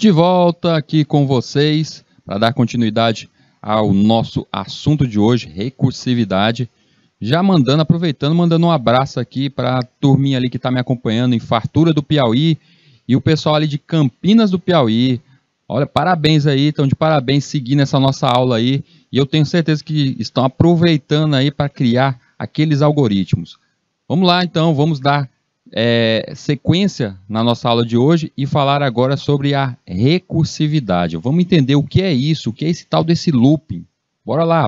De volta aqui com vocês para dar continuidade ao nosso assunto de hoje, recursividade. Já aproveitando, mandando um abraço aqui para a turminha ali que está me acompanhando em Fartura do Piauí e o pessoal ali de Campinas do Piauí. Olha, parabéns aí, estão de parabéns seguindo essa nossa aula aí. E eu tenho certeza que estão aproveitando aí para criar aqueles algoritmos. Vamos lá então, vamos dar sequência na nossa aula de hoje e falar agora sobre a recursividade. Vamos entender o que é isso, o que é esse tal desse looping. Bora lá.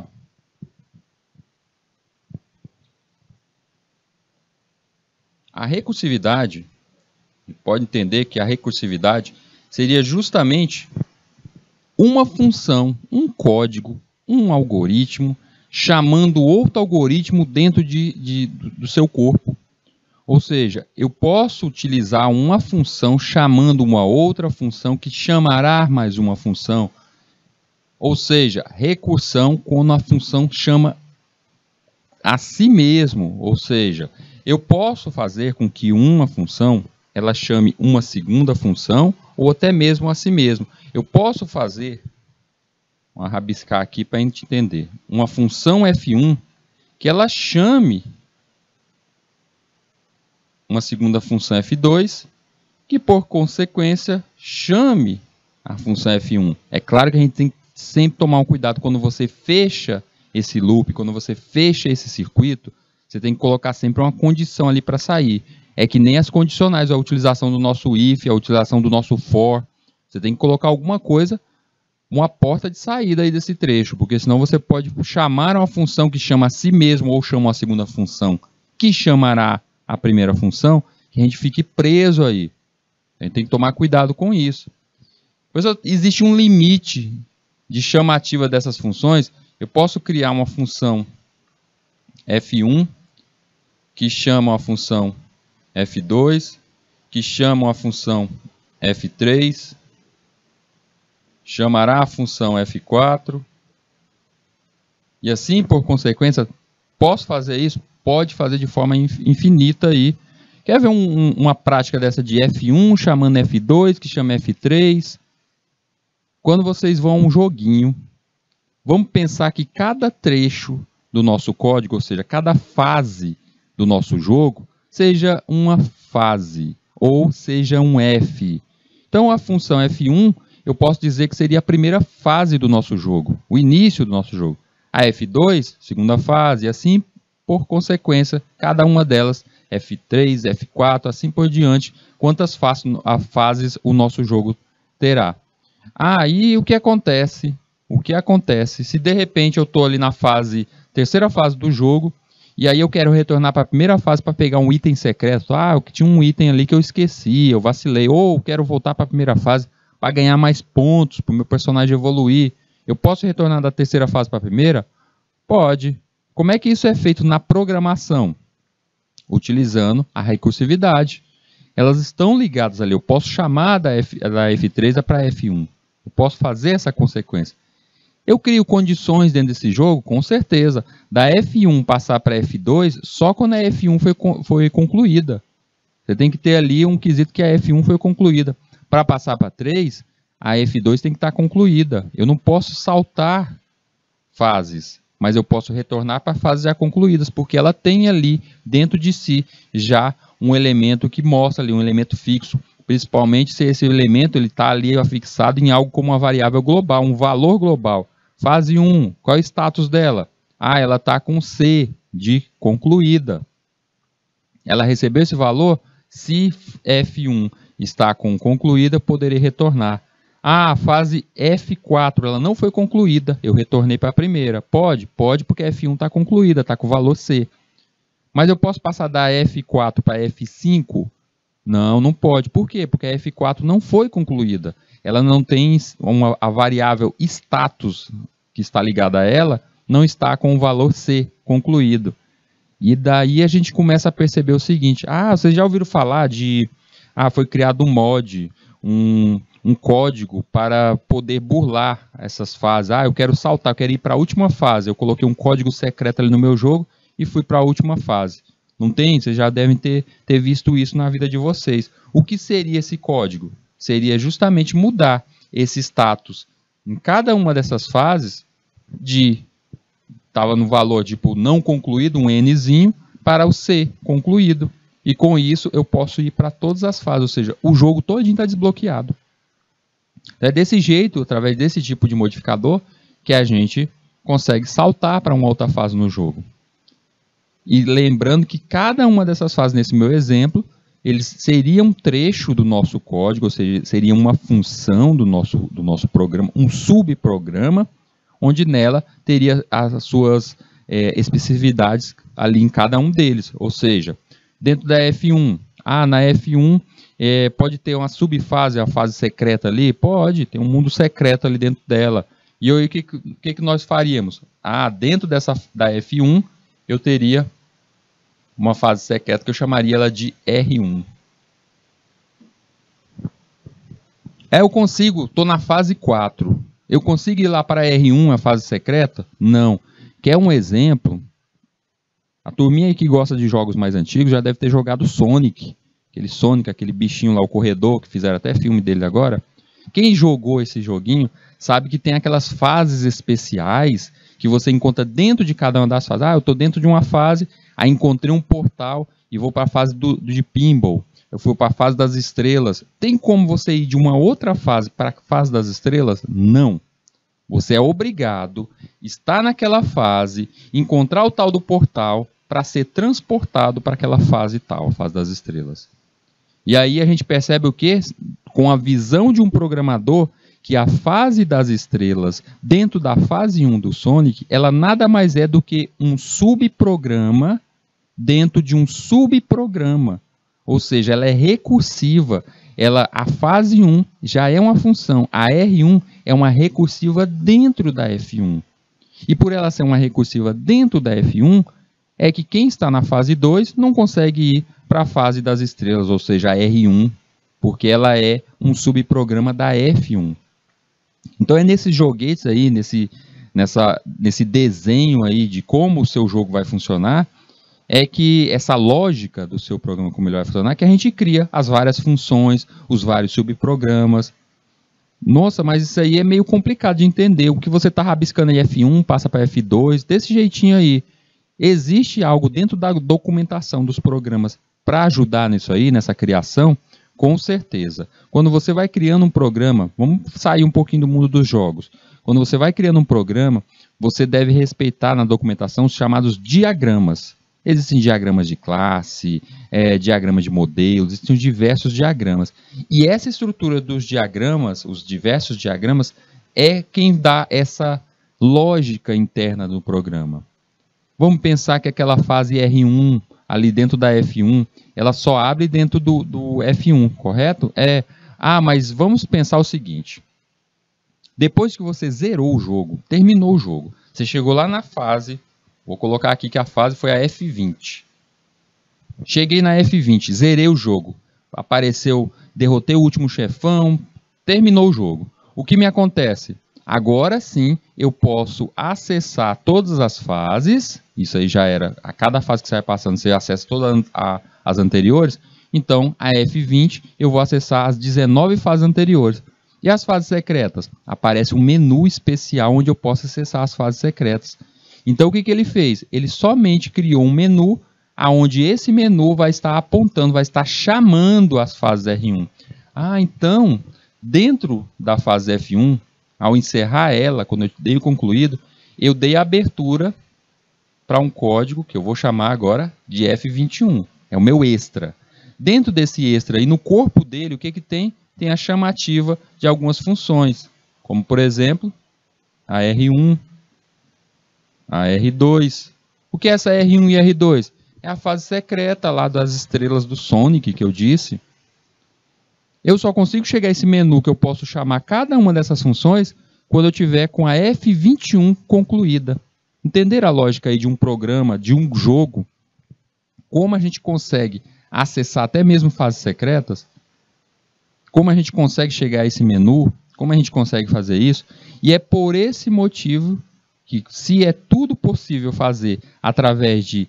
A recursividade, pode entender que a recursividade seria justamente uma função, um código, um algoritmo, chamando outro algoritmo dentro do seu corpo. Ou seja, eu posso utilizar uma função chamando uma outra função que chamará mais uma função. Ou seja, recursão quando a função chama a si mesmo. Ou seja, eu posso fazer com que uma função ela chame uma segunda função ou até mesmo a si mesmo. Eu posso fazer, vamos rabiscar aqui para a gente entender, uma função F1 que ela chame uma segunda função F2, que por consequência chame a função F1. É claro que a gente tem que sempre tomar um cuidado quando você fecha esse loop, quando você fecha esse circuito, você tem que colocar sempre uma condição ali para sair. É que nem as condicionais, a utilização do nosso if, a utilização do nosso for. Você tem que colocar alguma coisa, uma porta de saída aí desse trecho, porque senão você pode chamar uma função que chama a si mesmo ou chama uma segunda função que chamará a primeira função, que a gente fique preso aí. A gente tem que tomar cuidado com isso. Pois existe um limite de chamativa dessas funções. Eu posso criar uma função F1 que chama uma função F2, que chama uma função F3, chamará a função F4, e assim, por consequência, posso fazer isso? Pode fazer de forma infinita aí. Quer ver uma prática dessa de F1 chamando F2, que chama F3? Quando vocês vão a um joguinho, vamos pensar que cada trecho do nosso código, ou seja, cada fase do nosso jogo, seja uma fase, ou seja um F. Então a função F1, eu posso dizer que seria a primeira fase do nosso jogo, o início do nosso jogo. A F2, segunda fase, e assim por consequência, cada uma delas, F3, F4, assim por diante, quantas fases o nosso jogo terá. Aí o que acontece? O que acontece se de repente eu estou ali na terceira fase do jogo, e aí eu quero retornar para a primeira fase para pegar um item secreto. Eu tinha um item ali que eu esqueci, eu vacilei, ou quero voltar para a primeira fase para ganhar mais pontos, para o meu personagem evoluir. Eu posso retornar da terceira fase para a primeira? Pode. Como é que isso é feito na programação? Utilizando a recursividade. Elas estão ligadas ali. Eu posso chamar da F3 para F1. Eu posso fazer essa consequência. Eu crio condições dentro desse jogo? Com certeza. Da F1 passar para F2 só quando a F1 foi concluída. Você tem que ter ali um quesito que a F1 foi concluída. Para passar para 3, a F2 tem que estar concluída. Eu não posso saltar fases, mas eu posso retornar para fases já concluídas, porque ela tem ali dentro de si já um elemento que mostra ali, um elemento fixo, principalmente se esse elemento está ali afixado em algo como uma variável global, um valor global. Fase 1, qual é o status dela? Ela está com C de concluída. Ela recebeu esse valor? Se F1 está com concluída, poderei retornar. Fase F4, ela não foi concluída, eu retornei para a primeira. Pode porque a F1 está concluída, está com o valor C. Mas eu posso passar da F4 para F5? Não pode. Por quê? Porque a F4 não foi concluída. Ela não tem a variável status que está ligada a ela, não está com o valor C concluído. E daí a gente começa a perceber o seguinte, vocês já ouviram falar de, foi criado um mod, um código para poder burlar essas fases. Eu quero saltar, eu quero ir para a última fase. Eu coloquei um código secreto ali no meu jogo e fui para a última fase. Não tem? Vocês já devem ter visto isso na vida de vocês. O que seria esse código? seria justamente mudar esse status em cada uma dessas fases estava no valor tipo não concluído, um Nzinho, para o C concluído. E com isso eu posso ir para todas as fases, ou seja, o jogo todinho está desbloqueado. É desse jeito, através desse tipo de modificador, que a gente consegue saltar para uma outra fase no jogo. E lembrando que cada uma dessas fases, nesse meu exemplo, eles seriam um trecho do nosso código, ou seja, seria uma função do nosso programa, um subprograma, onde nela teria as suas especificidades ali em cada um deles. Ou seja, dentro da F1, na F1 pode ter uma subfase, a fase secreta ali? Pode, tem um mundo secreto ali dentro dela. E aí, o que nós faríamos? Dentro da F1, eu teria uma fase secreta que eu chamaria ela de R1. Eu consigo, estou na fase 4. Eu consigo ir lá para a R1, a fase secreta? Não. Quer um exemplo? A turminha aí que gosta de jogos mais antigos já deve ter jogado Sonic. Aquele bichinho lá, o corredor, que fizeram até filme dele agora. Quem jogou esse joguinho sabe que tem aquelas fases especiais que você encontra dentro de cada uma das fases. Eu estou dentro de uma fase, aí encontrei um portal e vou para a fase de pinball. Eu fui para a fase das estrelas. Tem como você ir de uma outra fase para a fase das estrelas? Não. Você é obrigado a estar naquela fase, encontrar o tal do portal para ser transportado para aquela fase tal, a fase das estrelas. E aí a gente percebe o quê? Com a visão de um programador, que a fase das estrelas, dentro da fase 1 do Sonic, ela nada mais é do que um subprograma dentro de um subprograma. Ou seja, ela é recursiva. A fase 1 já é uma função. A R1 é uma recursiva dentro da F1. E por ela ser uma recursiva dentro da F1, é que quem está na fase 2 não consegue ir para a fase das estrelas, ou seja, a R1, porque ela é um subprograma da F1. Então é nesses joguetes aí, nesse desenho aí de como o seu jogo vai funcionar, é que essa lógica do seu programa, como ele vai funcionar, que a gente cria as várias funções, os vários subprogramas. Nossa, mas isso aí é meio complicado de entender. O que você está rabiscando aí F1, passa para F2, desse jeitinho aí. Existe algo dentro da documentação dos programas para ajudar nisso aí, nessa criação? Com certeza. Quando você vai criando um programa, vamos sair um pouquinho do mundo dos jogos. Quando você vai criando um programa, você deve respeitar na documentação os chamados diagramas. Existem diagramas de classe, diagramas de modelo, existem diversos diagramas. E essa estrutura dos diagramas, os diversos diagramas, é quem dá essa lógica interna do programa. Vamos pensar que aquela fase R1, ali dentro da F1, ela só abre dentro do F1, correto? Mas vamos pensar o seguinte. Depois que você zerou o jogo, terminou o jogo, você chegou lá na fase, vou colocar aqui que a fase foi a F20. Cheguei na F20, zerei o jogo, apareceu, derrotei o último chefão, terminou o jogo. O que me acontece? Agora sim, eu posso acessar todas as fases. Isso aí já era, a cada fase que você vai passando, você acessa todas as anteriores. Então, a F20, eu vou acessar as 19 fases anteriores. E as fases secretas? Aparece um menu especial onde eu posso acessar as fases secretas. Então, o que ele fez? Ele somente criou um menu, onde esse menu vai estar apontando, vai estar chamando as fases R1. Então, dentro da fase F1, ao encerrar ela, quando eu dei o concluído, eu dei a abertura para um código que eu vou chamar agora de F21. É o meu extra. Dentro desse extra e no corpo dele, o que tem? Tem a chamativa de algumas funções, como por exemplo, a R1, a R2. O que é essa R1 e R2? É a fase secreta lá das estrelas do Sonic que eu disse. Eu só consigo chegar a esse menu que eu posso chamar cada uma dessas funções quando eu tiver com a F21 concluída. Entender a lógica aí de um programa, de um jogo, como a gente consegue acessar até mesmo fases secretas, como a gente consegue chegar a esse menu, como a gente consegue fazer isso, e é por esse motivo que, se é tudo possível fazer através de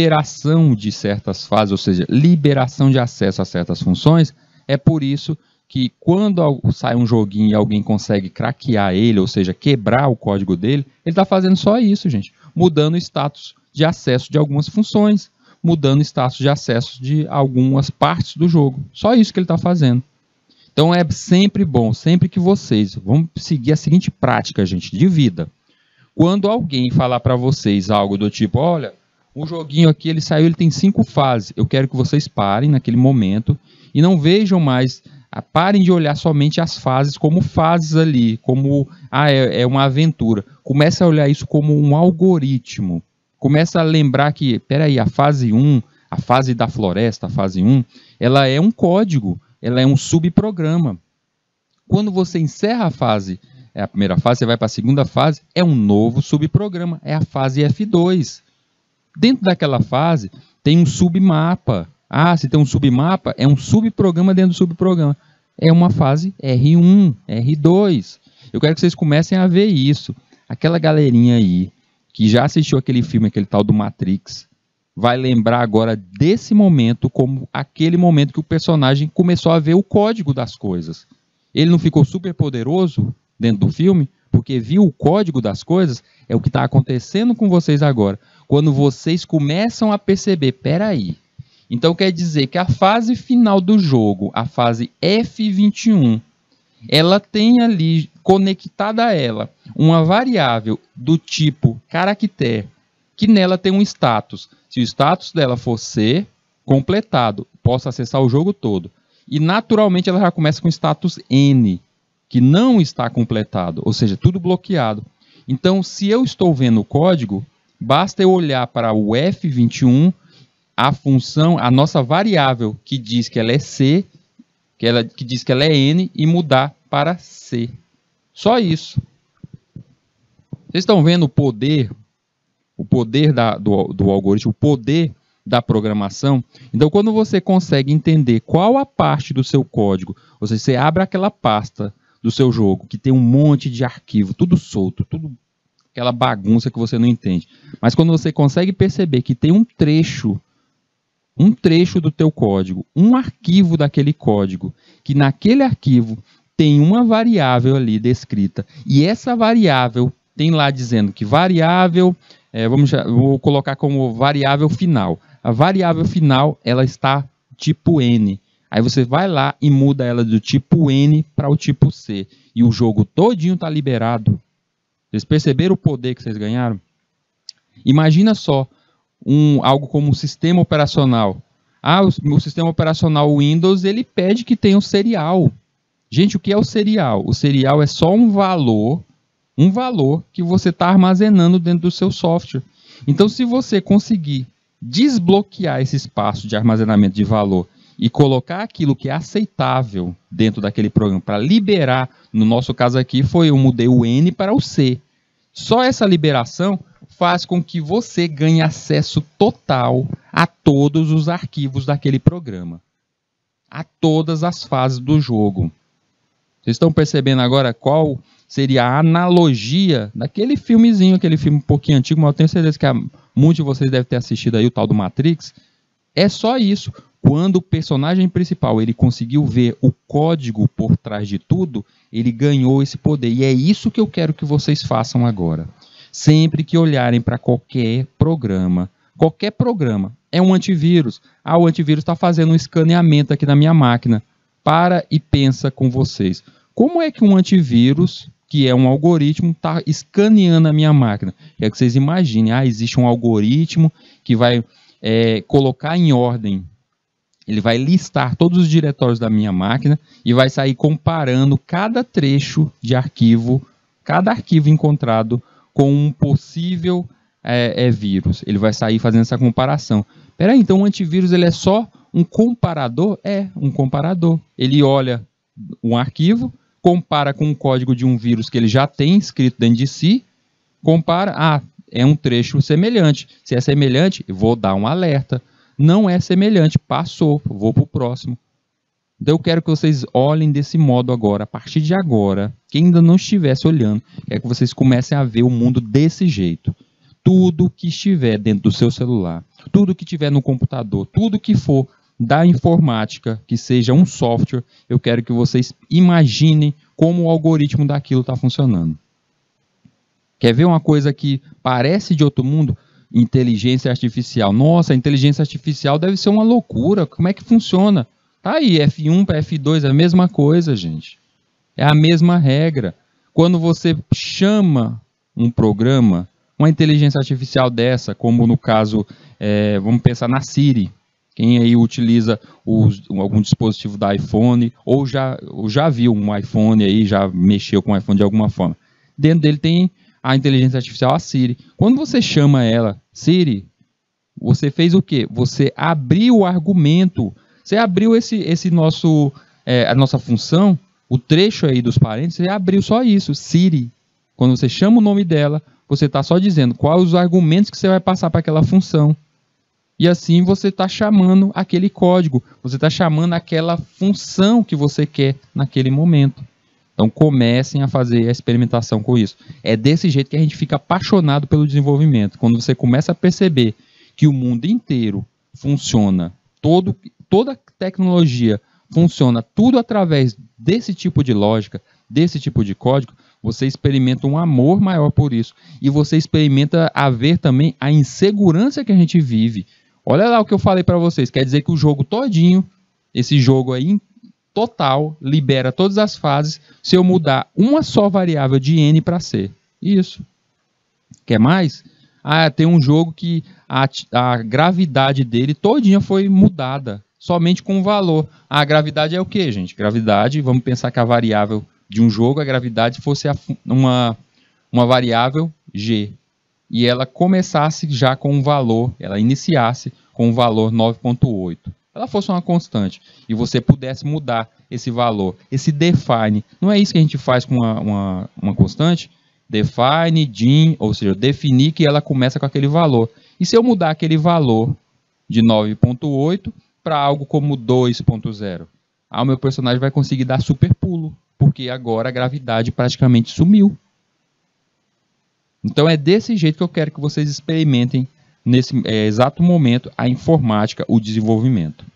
liberação de certas fases, ou seja, liberação de acesso a certas funções, é por isso que quando sai um joguinho e alguém consegue craquear ele, ou seja, quebrar o código dele, ele está fazendo só isso, gente. Mudando o status de acesso de algumas funções, mudando o status de acesso de algumas partes do jogo. Só isso que ele está fazendo. Então é sempre bom, sempre que vocês vão seguir a seguinte prática, gente, de vida. Quando alguém falar para vocês algo do tipo, olha, o joguinho aqui ele saiu, ele tem 5 fases. Eu quero que vocês parem naquele momento e não vejam mais, parem de olhar somente as fases como fases ali, como é uma aventura. Comece a olhar isso como um algoritmo. Comece a lembrar que, peraí, a fase 1, a fase da floresta, a fase 1, ela é um código, ela é um subprograma. Quando você encerra a fase, a primeira fase, você vai para a segunda fase, é um novo subprograma, é a fase F2. Dentro daquela fase, tem um submapa. Se tem um submapa, é um subprograma dentro do subprograma. É uma fase R1, R2. Eu quero que vocês comecem a ver isso. Aquela galerinha aí, que já assistiu aquele filme, aquele tal do Matrix, vai lembrar agora desse momento como aquele momento que o personagem começou a ver o código das coisas. Ele não ficou super poderoso dentro do filme, porque viu o código das coisas. É o que está acontecendo com vocês agora. Quando vocês começam a perceber, peraí, então quer dizer que a fase final do jogo, a fase F21, ela tem ali, conectada a ela, uma variável do tipo caractere, que nela tem um status. Se o status dela for C, completado, posso acessar o jogo todo. E naturalmente ela já começa com status N, que não está completado, ou seja, tudo bloqueado. Então, se eu estou vendo o código, basta eu olhar para o F21, a função, a nossa variável que diz que ela é C, que diz que ela é N, e mudar para C. Só isso. Vocês estão vendo o poder do algoritmo, o poder da programação? Então, quando você consegue entender qual a parte do seu código, ou seja, você abre aquela pasta do seu jogo, que tem um monte de arquivo, tudo solto, tudo aquela bagunça que você não entende. Mas quando você consegue perceber que tem um trecho do teu código, um arquivo daquele código, que naquele arquivo tem uma variável ali descrita, e essa variável tem lá dizendo que variável, vou colocar como variável final. A variável final, ela está tipo N. Aí você vai lá e muda ela do tipo N para o tipo C. E o jogo todinho está liberado. Vocês perceberam o poder que vocês ganharam? Imagina só algo como um sistema operacional. O sistema operacional Windows, ele pede que tenha um serial. Gente, o que é o serial? O serial é só um valor que você está armazenando dentro do seu software. Então, se você conseguir desbloquear esse espaço de armazenamento de valor e colocar aquilo que é aceitável dentro daquele programa para liberar, no nosso caso aqui, eu mudei o N para o C. Só essa liberação faz com que você ganhe acesso total a todos os arquivos daquele programa, a todas as fases do jogo. Vocês estão percebendo agora qual seria a analogia daquele filmezinho, aquele filme um pouquinho antigo, mas eu tenho certeza que muitos de vocês devem ter assistido aí o tal do Matrix. É só isso. Quando o personagem principal ele conseguiu ver o código por trás de tudo, ele ganhou esse poder. E é isso que eu quero que vocês façam agora. Sempre que olharem para qualquer programa, é um antivírus. O antivírus está fazendo um escaneamento aqui na minha máquina. Para e pensa com vocês. Como é que um antivírus, que é um algoritmo, está escaneando a minha máquina? Quero que vocês imaginem, existe um algoritmo que vai colocar em ordem. Ele vai listar todos os diretórios da minha máquina e vai sair comparando cada trecho de arquivo, cada arquivo encontrado com um possível vírus. Ele vai sair fazendo essa comparação. Peraí, então o antivírus ele é só um comparador? É, um comparador. Ele olha um arquivo, compara com o código de um vírus que ele já tem escrito dentro de si, compara, é um trecho semelhante. Se é semelhante, eu vou dar um alerta. Não é semelhante, passou, vou para o próximo. Então eu quero que vocês olhem desse modo agora, a partir de agora, quem ainda não estivesse olhando, quero que vocês comecem a ver o mundo desse jeito. Tudo que estiver dentro do seu celular, tudo que estiver no computador, tudo que for da informática, que seja um software, eu quero que vocês imaginem como o algoritmo daquilo está funcionando. Quer ver uma coisa que parece de outro mundo? Inteligência artificial. Nossa, a inteligência artificial deve ser uma loucura. Como é que funciona? Tá aí, F1 para F2 é a mesma coisa, gente. É a mesma regra. Quando você chama um programa, uma inteligência artificial dessa, como no caso, vamos pensar na Siri. Quem aí utiliza algum dispositivo da iPhone, ou já viu um iPhone aí, já mexeu com o iPhone de alguma forma. Dentro dele tem a inteligência artificial, a Siri. Quando você chama ela, Siri, você fez o quê? Você abriu o argumento. Você abriu a nossa função, o trecho aí dos parênteses, você abriu só isso, Siri. Quando você chama o nome dela, você está só dizendo quais os argumentos que você vai passar para aquela função. E assim você está chamando aquele código, você está chamando aquela função que você quer naquele momento. Então comecem a fazer a experimentação com isso. É desse jeito que a gente fica apaixonado pelo desenvolvimento. Quando você começa a perceber que o mundo inteiro funciona, toda tecnologia funciona tudo através desse tipo de lógica, desse tipo de código, você experimenta um amor maior por isso. E você experimenta a ver também a insegurança que a gente vive. Olha lá o que eu falei para vocês. Quer dizer que o jogo todinho, esse jogo aí total, libera todas as fases se eu mudar uma só variável de n para c. Isso. Quer mais? Tem um jogo que a gravidade dele todinha foi mudada, somente com o valor. A gravidade é o que, gente? Gravidade, vamos pensar que a variável de um jogo, a gravidade fosse uma variável g. E ela começasse já com um valor, ela iniciasse com um valor 9.8. Ela fosse uma constante e você pudesse mudar esse valor, esse define. Não é isso que a gente faz com uma constante? Define, dim, ou seja, definir que ela começa com aquele valor. E se eu mudar aquele valor de 9.8 para algo como 2.0? O meu personagem vai conseguir dar super pulo, porque agora a gravidade praticamente sumiu. Então é desse jeito que eu quero que vocês experimentem nesse exato momento a informática, o desenvolvimento.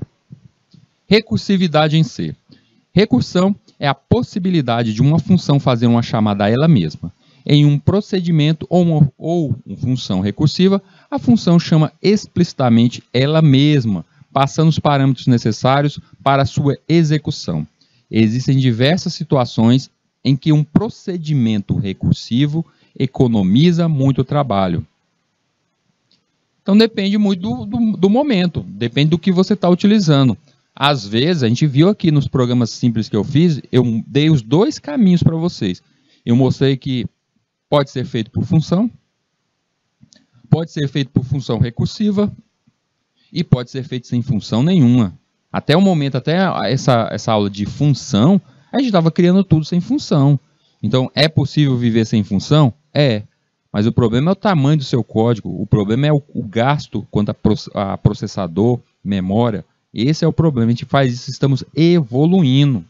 Recursividade em C. Recursão é a possibilidade de uma função fazer uma chamada a ela mesma. Em um procedimento ou uma função recursiva, a função chama explicitamente ela mesma, passando os parâmetros necessários para a sua execução. Existem diversas situações em que um procedimento recursivo economiza muito trabalho. Então depende muito do momento, depende do que você está utilizando. Às vezes, a gente viu aqui nos programas simples que eu fiz, eu dei os dois caminhos para vocês. Eu mostrei que pode ser feito por função, pode ser feito por função recursiva e pode ser feito sem função nenhuma. Até o momento, até essa aula de função, a gente estava criando tudo sem função. Então, é possível viver sem função? É. Mas o problema é o tamanho do seu código, o problema é o gasto quanto a processador, memória. Esse é o problema, a gente faz isso, estamos evoluindo.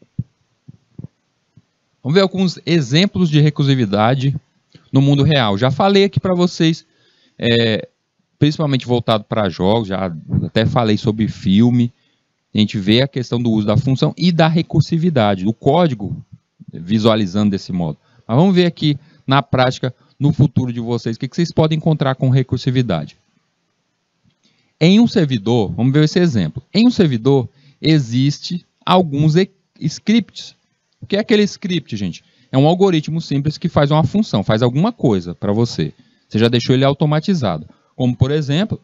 Vamos ver alguns exemplos de recursividade no mundo real. Já falei aqui para vocês, principalmente voltado para jogos, já até falei sobre filme. A gente vê a questão do uso da função e da recursividade, do código visualizando desse modo. Mas vamos ver aqui na prática, no futuro de vocês, o que vocês podem encontrar com recursividade. Em um servidor, vamos ver esse exemplo. Em um servidor, existe alguns scripts. O que é aquele script, gente? É um algoritmo simples que faz uma função, faz alguma coisa para você. Você já deixou ele automatizado. Como, por exemplo,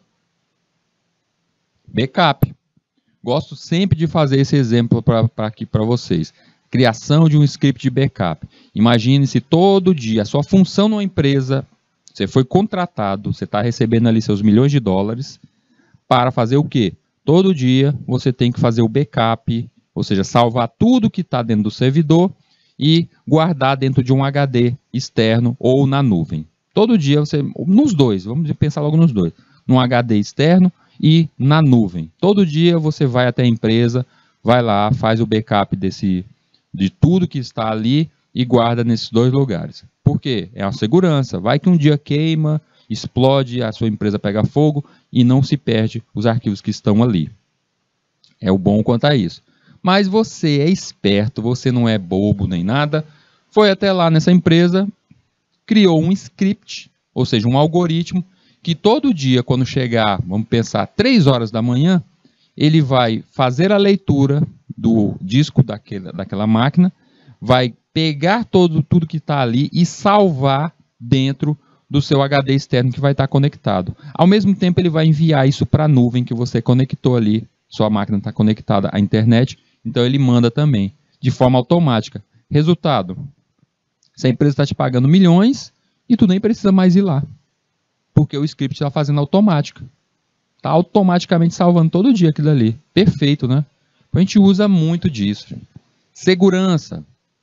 backup. Gosto sempre de fazer esse exemplo aqui para vocês. Criação de um script de backup. Imagine se todo dia a sua função numa empresa, você foi contratado, você está recebendo ali seus milhões de dólares, para fazer o quê? Todo dia você tem que fazer o backup, ou seja, salvar tudo que está dentro do servidor e guardar dentro de um HD externo ou na nuvem. Todo dia você, nos dois, vamos pensar logo nos dois, num HD externo e na nuvem. Todo dia você vai até a empresa, vai lá, faz o backup de tudo que está ali e guarda nesses dois lugares. Por quê? É a segurança. Vai que um dia queima, explode, a sua empresa pega fogo e não se perde os arquivos que estão ali. É o bom quanto a isso. Mas você é esperto, você não é bobo nem nada, foi até lá nessa empresa, criou um script, ou seja, um algoritmo, que todo dia, quando chegar, vamos pensar, 3 horas da manhã, ele vai fazer a leitura do disco daquela máquina, vai pegar tudo que está ali e salvar dentro do seu HD externo que vai estar conectado. Ao mesmo tempo, ele vai enviar isso para a nuvem que você conectou ali. Sua máquina está conectada à internet, então ele manda também, de forma automática. Resultado, essa empresa está te pagando milhões e tu nem precisa mais ir lá, porque o script está fazendo automático. Está automaticamente salvando todo dia aquilo ali. Perfeito, né? A gente usa muito disso. Segurança.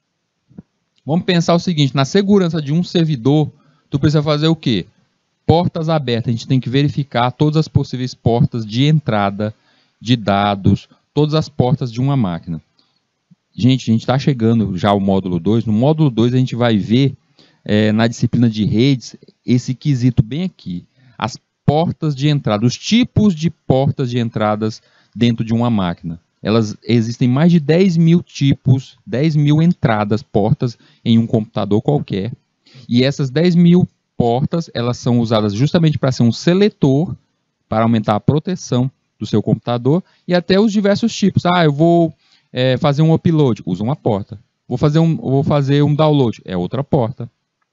Vamos pensar o seguinte, na segurança de um servidor, tu precisa fazer o quê? Portas abertas, a gente tem que verificar todas as possíveis portas de entrada, de dados, todas as portas de uma máquina. Gente, a gente está chegando já ao módulo 2. No módulo 2 a gente vai ver, na disciplina de redes, esse quesito bem aqui. As portas de entrada, os tipos de portas de entradas dentro de uma máquina. Existem mais de 10 mil tipos, 10 mil entradas, portas em um computador qualquer. E essas 10 mil portas, elas são usadas justamente para ser um seletor, para aumentar a proteção do seu computador, e até os diversos tipos. Eu vou fazer um upload, usa uma porta. Vou fazer um download, é outra porta.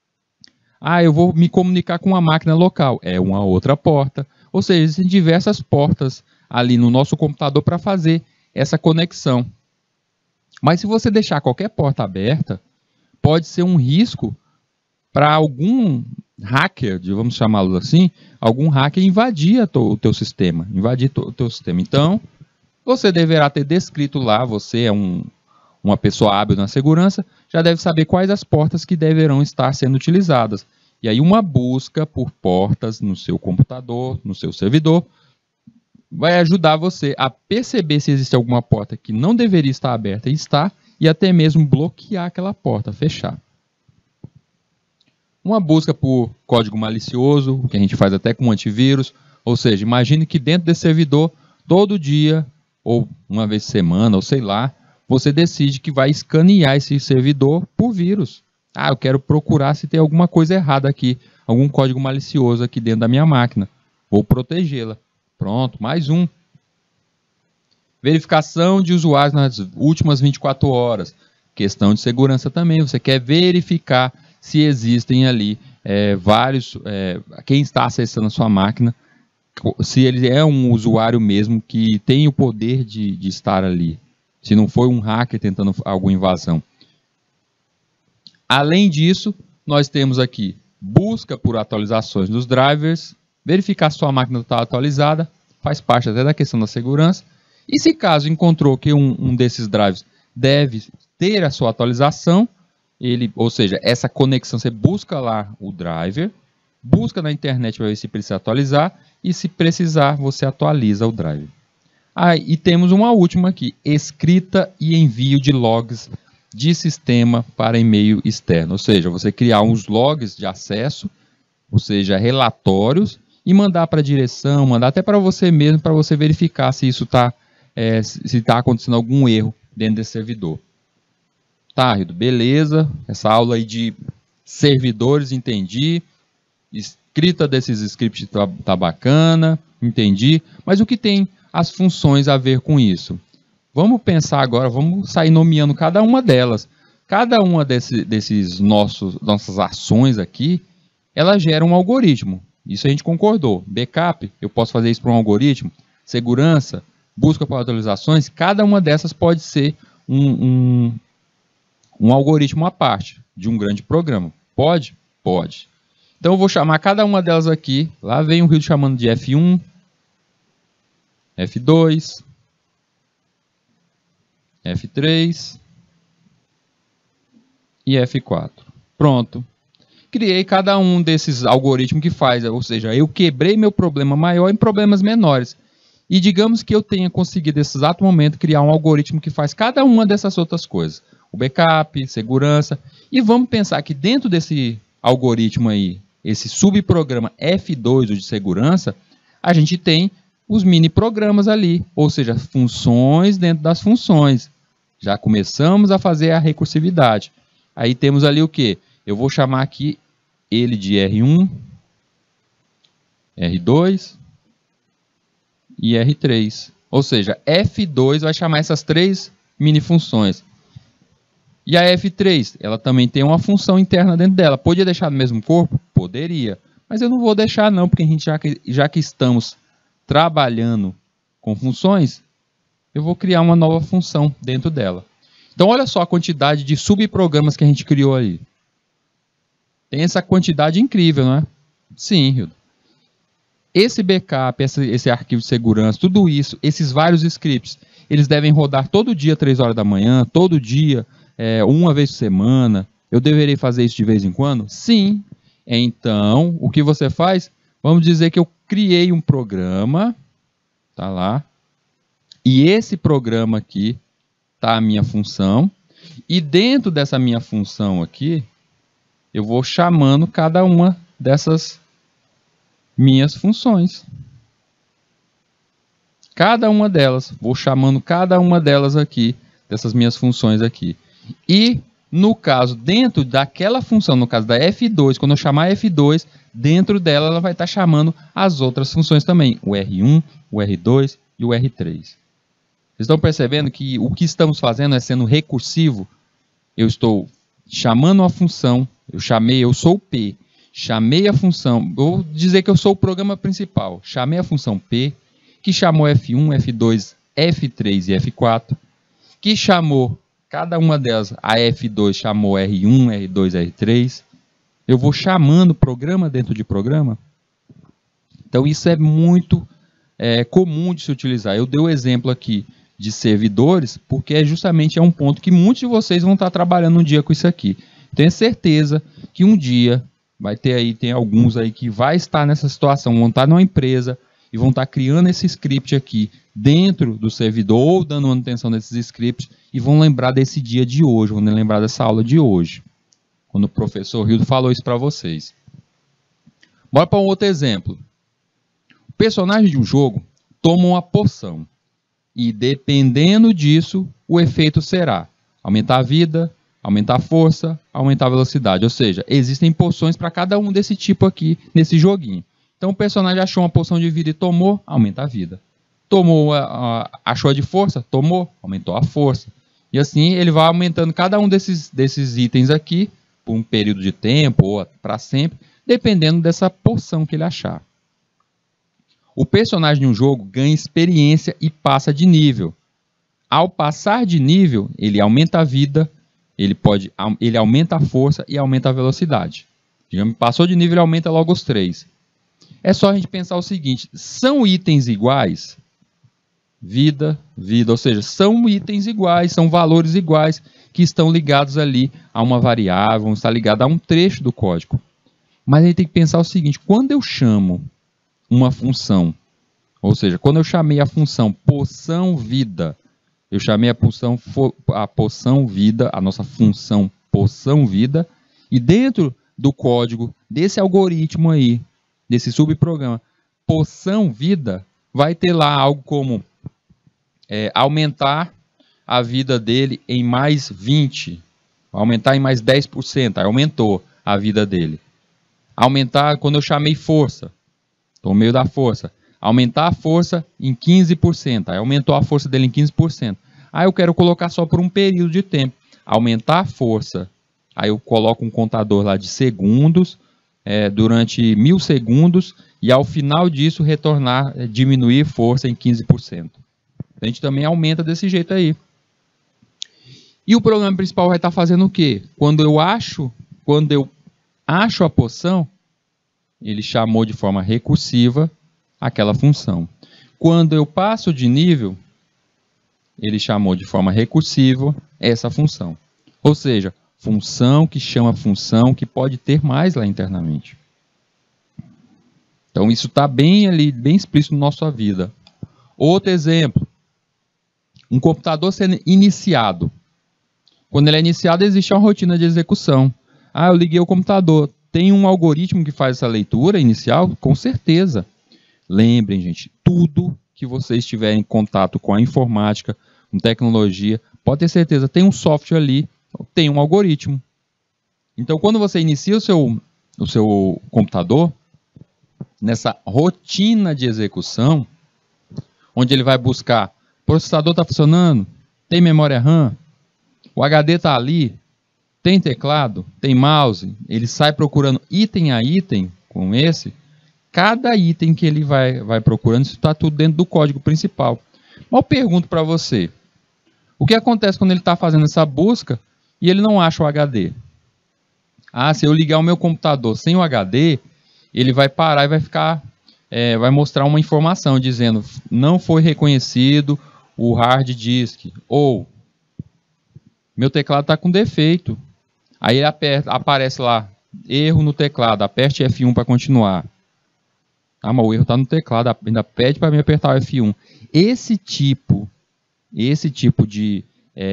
Eu vou me comunicar com uma máquina local, é uma outra porta. Ou seja, existem diversas portas ali no nosso computador para fazer essa conexão. Mas se você deixar qualquer porta aberta, pode ser um risco para algum hacker, vamos chamá-lo assim, algum hacker invadir o teu sistema, Então, você deverá ter descrito lá, você é uma pessoa hábil na segurança, já deve saber quais as portas que deverão estar sendo utilizadas. E aí uma busca por portas no seu computador, no seu servidor, vai ajudar você a perceber se existe alguma porta que não deveria estar aberta e está, e até mesmo bloquear aquela porta, fechar. Uma busca por código malicioso, que a gente faz até com antivírus, ou seja, imagine que dentro desse servidor, todo dia, ou uma vez por semana, ou sei lá, você decide que vai escanear esse servidor por vírus. Eu quero procurar se tem alguma coisa errada aqui, algum código malicioso aqui dentro da minha máquina. Vou protegê-la. Pronto, mais um. Verificação de usuários nas últimas 24 horas. Questão de segurança também. Você quer verificar se existem ali quem está acessando a sua máquina, se ele é um usuário mesmo que tem o poder de estar ali. Se não foi um hacker tentando alguma invasão. Além disso, nós temos aqui busca por atualizações dos drivers, verificar se sua máquina está atualizada, faz parte até da questão da segurança. E se caso encontrou que um desses drivers deve ter a sua atualização, ou seja, essa conexão, você busca lá o driver, busca na internet para ver se precisa atualizar, e se precisar, você atualiza o driver. E temos uma última aqui, escrita e envio de logs de sistema para e-mail externo. Ou seja, você criar uns logs de acesso, ou seja, relatórios, e mandar para a direção, mandar até para você mesmo, para você verificar se isso se está acontecendo algum erro dentro desse servidor. Tá, Rido, beleza. Essa aula aí de servidores, entendi. Escrita desses scripts tá bacana, entendi. Mas o que tem as funções a ver com isso? Vamos pensar agora, vamos sair nomeando cada uma delas. Cada uma nossas ações aqui, ela gera um algoritmo. Isso a gente concordou. Backup, eu posso fazer isso para um algoritmo. Segurança, busca por atualizações, cada uma dessas pode ser um algoritmo à parte de um grande programa. Pode? Pode. Então eu vou chamar cada uma delas aqui. Lá vem o Rido chamando de F1, F2, F3 e F4. Pronto. Criei cada um desses algoritmos que faz, ou seja, eu quebrei meu problema maior em problemas menores. E digamos que eu tenha conseguido, nesse exato momento, criar um algoritmo que faz cada uma dessas outras coisas. O backup, segurança. E vamos pensar que dentro desse algoritmo aí, esse subprograma F2 de segurança, a gente tem os mini programas ali, ou seja, funções dentro das funções. Já começamos a fazer a recursividade. Aí temos ali o que? Eu vou chamar aqui ele de R1, R2 e R3. Ou seja, F2 vai chamar essas três mini funções. E a F3, ela também tem uma função interna dentro dela. Podia deixar no mesmo corpo? Poderia. Mas eu não vou deixar não, porque a gente já que estamos trabalhando com funções, eu vou criar uma nova função dentro dela. Então olha só a quantidade de subprogramas que a gente criou aí. Tem essa quantidade incrível, não é? Sim, Hildo. Esse backup, esse arquivo de segurança, tudo isso, esses vários scripts, eles devem rodar todo dia, 3 horas da manhã, todo dia, uma vez por semana. Eu deveria fazer isso de vez em quando? Sim. Então, o que você faz? Vamos dizer que eu criei um programa, tá lá, e esse programa aqui tá a minha função, e dentro dessa minha função aqui, eu vou chamando cada uma dessas minhas funções. Cada uma delas, vou chamando cada uma delas aqui, dessas minhas funções aqui. E, no caso, dentro daquela função, no caso da F2, quando eu chamar F2, dentro dela ela vai estar chamando as outras funções também, o R1, o R2 e o R3. Vocês estão percebendo que o que estamos fazendo é sendo recursivo? Eu estou chamando uma função, eu sou o P, chamei a função, vou dizer que eu sou o programa principal, chamei a função P, que chamou F1, F2, F3 e F4, que chamou cada uma delas, a F2 chamou R1, R2, R3, eu vou chamando programa dentro de programa. Então isso é muito comum de se utilizar. Eu dei o exemplo aqui de servidores, porque justamente é um ponto que muitos de vocês vão estar trabalhando um dia com isso aqui. Tenho certeza que um dia vai ter aí, tem alguns aí que vai estar nessa situação, vão estar numa empresa e vão estar criando esse script aqui dentro do servidor ou dando manutenção desses scripts e vão lembrar desse dia de hoje, vão lembrar dessa aula de hoje, quando o professor Hildo falou isso para vocês. Bora para um outro exemplo. O personagem de um jogo toma uma poção e dependendo disso, o efeito será aumentar a vida, aumentar a força, aumentar a velocidade. Ou seja, existem poções para cada um desse tipo aqui, nesse joguinho. Então o personagem achou uma poção de vida e tomou, aumenta a vida. Tomou, achou a de força, tomou, aumentou a força. E assim ele vai aumentando cada um desses itens aqui, por um período de tempo ou para sempre, dependendo dessa poção que ele achar. O personagem de um jogo ganha experiência e passa de nível. Ao passar de nível, ele aumenta a vida, ele aumenta a força e aumenta a velocidade. Digamos, passou de nível, ele aumenta logo os 3. É só a gente pensar o seguinte, são itens iguais? Vida, ou seja, são itens iguais, são valores iguais que estão ligados ali a uma variável, vão estar ligados a um trecho do código. Mas a gente tem que pensar o seguinte, quando eu chamo uma função, ou seja, quando eu chamei a função poção vida, eu chamei a poção vida, a nossa função poção vida, e dentro do código desse algoritmo aí, desse subprograma, poção vida, vai ter lá algo como aumentar a vida dele em mais 20, aumentar em mais 10%, aí aumentou a vida dele. Aumentar, quando eu chamei força, estou no meio da força, aumentar a força em 15%, aí aumentou a força dele em 15%. Aí eu quero colocar só por um período de tempo, aumentar a força, aí eu coloco um contador lá de segundos, durante 1000 segundos, e ao final disso retornar, diminuir força em 15%. A gente também aumenta desse jeito aí. E o programa principal vai estar fazendo o quê? Quando eu acho a poção, ele chamou de forma recursiva aquela função. Quando eu passo de nível, ele chamou de forma recursiva essa função. Ou seja, função que chama função que pode ter mais lá internamente. Então isso está bem ali, bem explícito na nossa vida. Outro exemplo. Um computador sendo iniciado. Quando ele é iniciado, existe uma rotina de execução. Eu liguei o computador. Tem um algoritmo que faz essa leitura inicial? Com certeza. Lembrem, gente, tudo que vocês tiverem em contato com a informática, com tecnologia, pode ter certeza, tem um software ali, tem um algoritmo. Então, quando você inicia o seu computador, nessa rotina de execução, onde ele vai buscar, o processador está funcionando, tem memória RAM, o HD está ali, tem teclado, tem mouse, ele sai procurando item a item com esse, cada item que ele vai procurando, isso está tudo dentro do código principal. Mas eu pergunto para você, o que acontece quando ele está fazendo essa busca e ele não acha o HD? Ah, se eu ligar o meu computador sem o HD, ele vai parar e vai ficar, vai mostrar uma informação dizendo não foi reconhecido o hard disk, ou meu teclado está com defeito. Aí ele aparece lá, erro no teclado, aperte F1 para continuar. Ah, mas o erro está no teclado, ainda pede para mim apertar o F1. Esse tipo de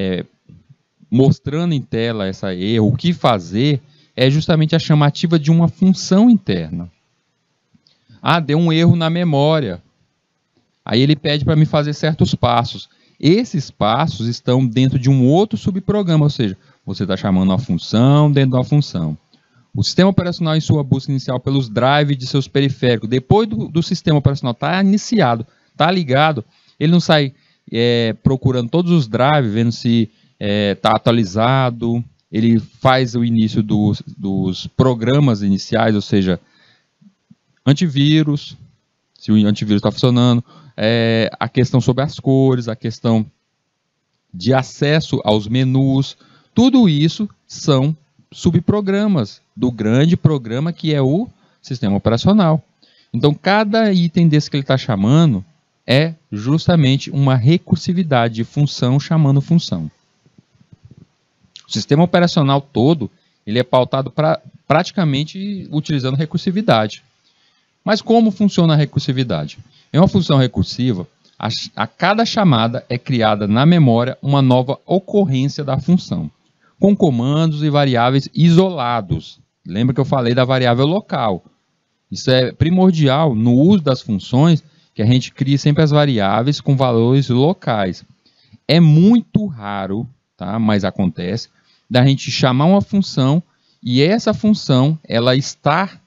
mostrando em tela essa erro, o que fazer, é justamente a chamativa de uma função interna. Ah, deu um erro na memória. Aí ele pede para me fazer certos passos. Esses passos estão dentro de um outro subprograma, ou seja, você está chamando uma função dentro de uma função. O sistema operacional, em sua busca inicial pelos drives de seus periféricos, depois do sistema operacional estar iniciado, está ligado, ele não sai procurando todos os drives, vendo se está atualizado, ele faz o início dos programas iniciais, ou seja, antivírus, se o antivírus está funcionando, a questão sobre as cores, a questão de acesso aos menus, tudo isso são subprogramas do grande programa que é o sistema operacional. Então, cada item desse que ele está chamando é justamente uma recursividade de função chamando função. O sistema operacional todo ele é pautado praticamente utilizando recursividade. Mas como funciona a recursividade? Em uma função recursiva, a cada chamada é criada na memória uma nova ocorrência da função, com comandos e variáveis isolados. Lembra que eu falei da variável local? Isso é primordial no uso das funções, que a gente cria sempre as variáveis com valores locais. É muito raro, tá? Mas acontece, da gente chamar uma função e essa função ela está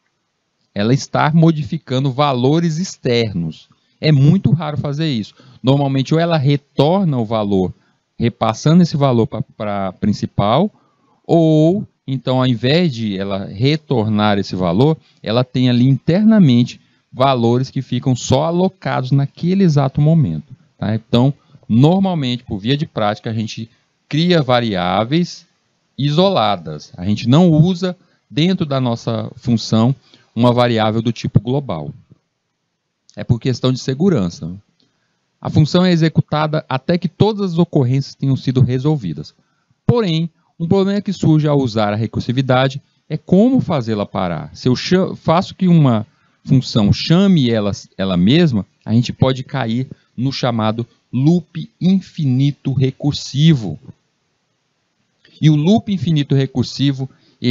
modificando valores externos. É muito raro fazer isso. Normalmente ou ela retorna o valor, repassando esse valor para a principal, ou então ao invés de ela retornar esse valor, ela tem ali internamente valores que ficam só alocados naquele exato momento. Tá? Então, normalmente, por via de prática, a gente cria variáveis isoladas. A gente não usa dentro da nossa função uma variável do tipo global. É por questão de segurança. A função é executada até que todas as ocorrências tenham sido resolvidas. Porém, um problema que surge ao usar a recursividade é como fazê-la parar. Se eu faço que uma função chame ela mesma, a gente pode cair no chamado loop infinito recursivo. E o loop infinito recursivo,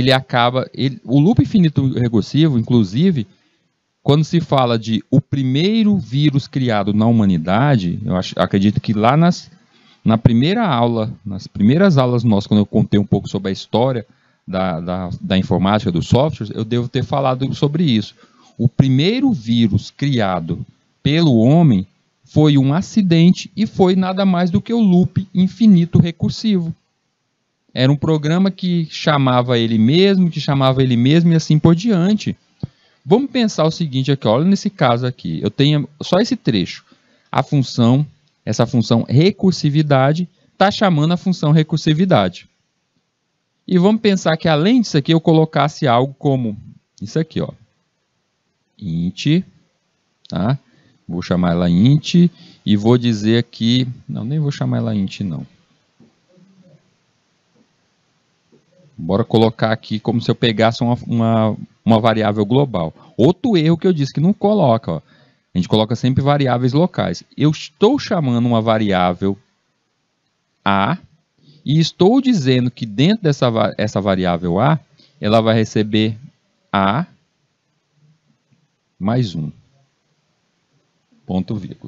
o loop infinito recursivo, inclusive, quando se fala de o primeiro vírus criado na humanidade, acredito que lá na primeira aula, nas primeiras aulas nossas, quando eu contei um pouco sobre a história da informática, dos softwares, eu devo ter falado sobre isso. O primeiro vírus criado pelo homem foi um acidente e foi nada mais do que o loop infinito recursivo. Era um programa que chamava ele mesmo e assim por diante. Vamos pensar o seguinte aqui, olha nesse caso aqui, eu tenho só esse trecho. Essa função recursividade está chamando a função recursividade. E vamos pensar que além disso aqui eu colocasse algo como isso aqui, ó. Int, tá? Vou chamar ela int e vou dizer aqui, não, nem vou chamar ela int não. Bora colocar aqui como se eu pegasse uma variável global. Outro erro que eu disse que não coloca, ó. A gente coloca sempre variáveis locais. Eu estou chamando uma variável A e estou dizendo que dentro dessa variável A, ela vai receber A mais 1. ponto vírgula.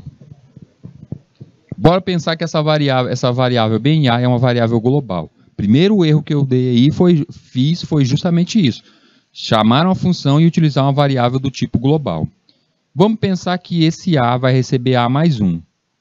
Bora pensar que essa variável BNA é uma variável global. Primeiro erro que eu dei aí foi justamente isso. Chamar uma função e utilizar uma variável do tipo global. Vamos pensar que esse A vai receber A mais 1.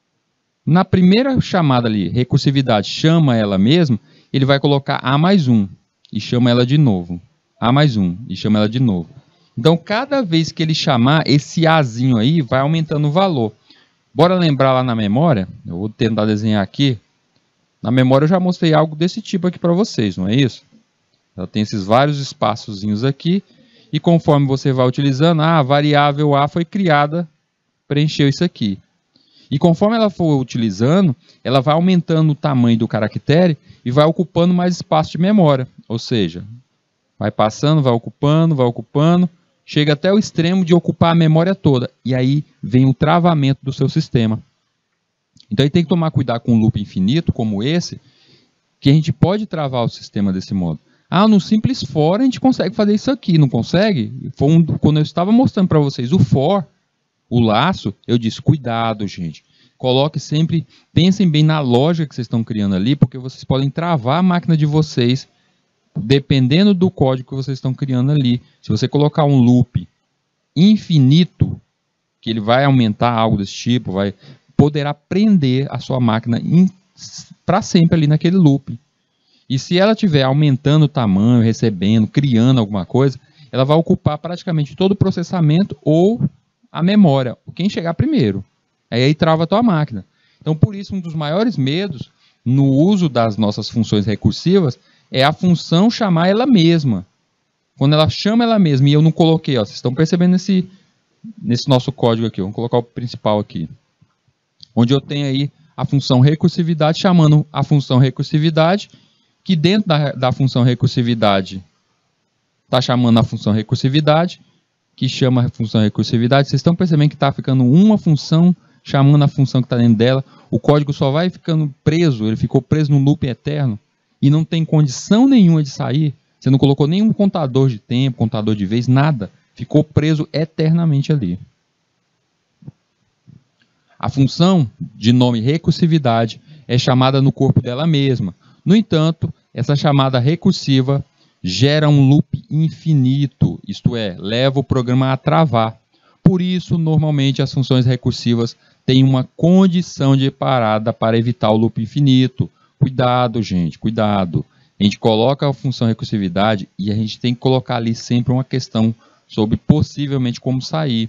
Na primeira chamada ali, recursividade, chama ela mesma, ele vai colocar A mais 1 e chama ela de novo. A mais 1 e chama ela de novo. Então, cada vez que ele chamar, esse Azinho aí vai aumentando o valor. Bora lembrar lá na memória? Eu vou tentar desenhar aqui. Na memória eu já mostrei algo desse tipo aqui para vocês, não é isso? Ela tem esses vários espaçozinhos aqui. E conforme você vai utilizando, a variável A foi criada, preencheu isso aqui. E conforme ela for utilizando, ela vai aumentando o tamanho do caractere e vai ocupando mais espaço de memória. Ou seja, vai passando, vai ocupando, chega até o extremo de ocupar a memória toda. E aí vem o travamento do seu sistema. Então, aí tem que tomar cuidado com um loop infinito como esse, que a gente pode travar o sistema desse modo. No simples for a gente consegue fazer isso aqui, não consegue? Quando eu estava mostrando para vocês o for, o laço, eu disse, cuidado, gente. Coloque sempre, pensem bem na lógica que vocês estão criando ali, porque vocês podem travar a máquina de vocês, dependendo do código que vocês estão criando ali. Se você colocar um loop infinito, que ele vai aumentar algo desse tipo, poderá prender a sua máquina para sempre ali naquele loop. E se ela estiver aumentando o tamanho, recebendo, criando alguma coisa, ela vai ocupar praticamente todo o processamento ou a memória, quem chegar primeiro. Aí trava a tua máquina. Então, por isso, um dos maiores medos no uso das nossas funções recursivas é a função chamar ela mesma. Quando ela chama ela mesma, e eu não coloquei, vocês estão percebendo nesse nosso código aqui, vamos colocar o principal aqui. Onde eu tenho aí a função recursividade chamando a função recursividade, que dentro da função recursividade está chamando a função recursividade, que chama a função recursividade. Vocês estão percebendo que está ficando uma função chamando a função que está dentro dela. O código só vai ficando preso, ele ficou preso num loop eterno e não tem condição nenhuma de sair. Você não colocou nenhum contador de tempo, contador de vez, nada. Ficou preso eternamente ali. A função de nome recursividade é chamada no corpo dela mesma. No entanto, essa chamada recursiva gera um loop infinito, isto é, leva o programa a travar. Por isso, normalmente, as funções recursivas têm uma condição de parada para evitar o loop infinito. Cuidado, gente, cuidado. A gente coloca a função recursividade e a gente tem que colocar ali sempre uma questão sobre possivelmente como sair.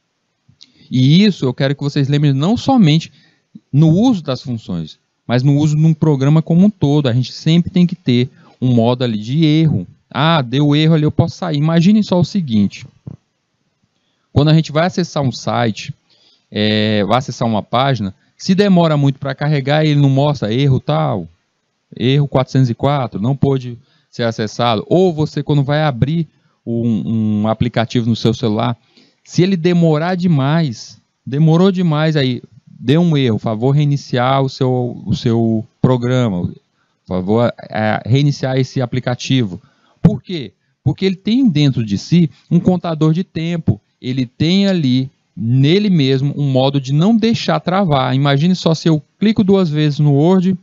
E isso eu quero que vocês lembrem não somente no uso das funções, mas no uso de um programa como um todo. A gente sempre tem que ter um modo ali de erro. Deu erro ali, eu posso sair. Imaginem só o seguinte. Quando a gente vai acessar um site, vai acessar uma página, se demora muito para carregar, ele não mostra erro tal, erro 404, não pôde ser acessado. Ou você, quando vai abrir um aplicativo no seu celular, se ele demorar demais, demorou demais, aí deu um erro, favor reiniciar o seu programa, favor reiniciar esse aplicativo. Por quê? Porque ele tem dentro de si um contador de tempo, ele tem ali, nele mesmo, um modo de não deixar travar. Imagine só se eu clico 2 vezes no Word,